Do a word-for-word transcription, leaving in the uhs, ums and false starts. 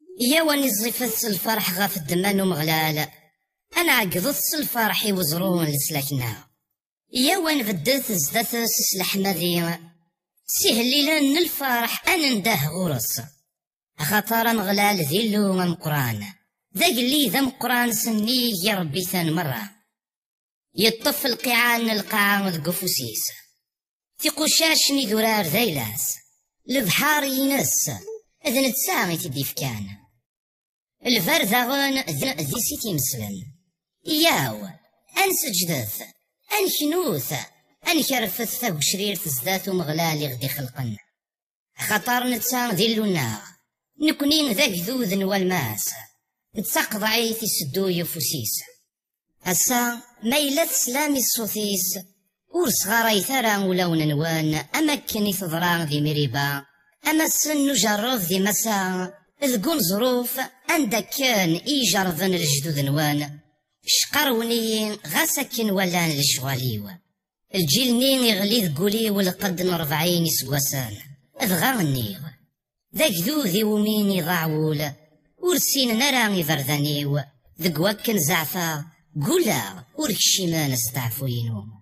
يا واني زفت الفرح غاف الدمان ومغلال، انا عقدت الفرح يوزرون لسلاكنا. يا وان بدت زدت سسلح مذي سهلي لان الفرح انا نداه غرس، خاطر نغلال ذي اللوم مقران ذاك اللي ذا مقران سني يا ربي ثان مرة. يطف القيعان القاع ذقفوسيس تيقوشاشني ذرار ذيلاس البحار ينس اذن تساغي تدي فكان الفرذغن ذي سيتي مسلم. ياو انسجدث انكنوث انكرفث وشرير تزدات ومغلالي غدي خلقنا، خطر نتساغ ذي اللونا نكونين ذاك ذوذن والماس تسقضعي تسدو يفوسيس. هسا ميلة سلامي الصوثيس ورس غاري ثرا ولون نوان أمكني تضران ذي مريبا أما السن نجرف ذي مسا ذقون ظروف عندك كان إيجرذن الجدود نوان شقروني غاسكن ولان لشغاليو الجيل نين يغلي ذقولي والقد نرفعين سواسان أذغاني ذاك ذو ذي وميني ضعول ورسين نراني فردانيو ذق وكن زعفا قولا وركشيمان استعفوينو.